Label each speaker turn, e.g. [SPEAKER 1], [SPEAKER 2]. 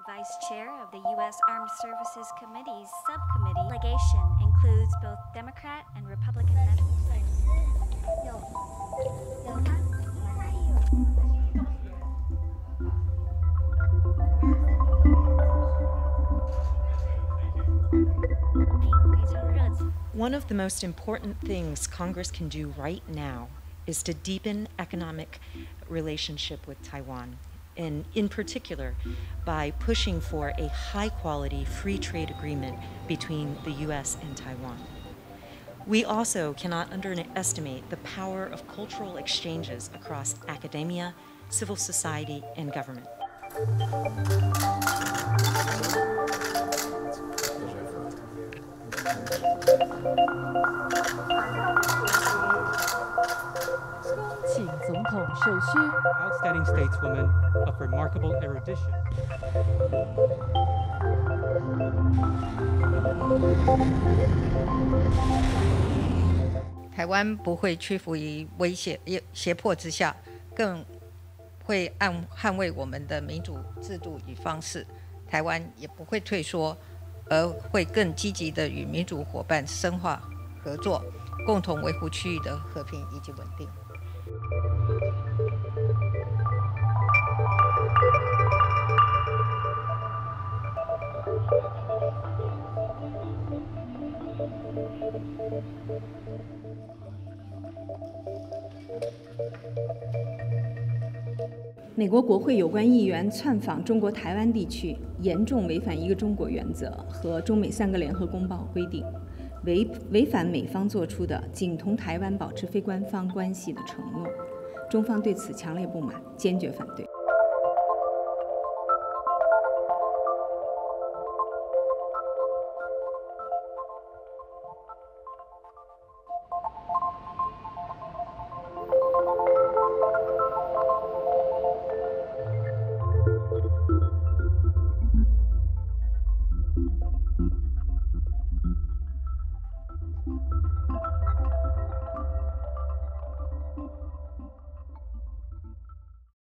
[SPEAKER 1] Vice Chair of the U.S. Armed Services Committee's subcommittee. Delegation includes both Democrat and Republican members.
[SPEAKER 2] One of the most important things Congress can do right now is to deepen economic relationship with Taiwan, and in particular by pushing for a high-quality free trade agreement between the U.S. and Taiwan. We also cannot underestimate the power of cultural exchanges across academia, civil society, and government.
[SPEAKER 3] Outstanding stateswoman of remarkable erudition.
[SPEAKER 4] 台湾不会屈服于威胁、胁迫之下，更会捍卫我们的民主制度与方式。台湾也不会退缩，而会更积极地与民主伙伴深化合作，共同维护区域的和平以及稳定。
[SPEAKER 5] 美国国会有关议员窜访中国台湾地区，严重违反一个中国原则和中美3个联合公报规定，违反美方做出的仅同台湾保持非官方关系的承诺。中方对此强烈不满，坚决反对。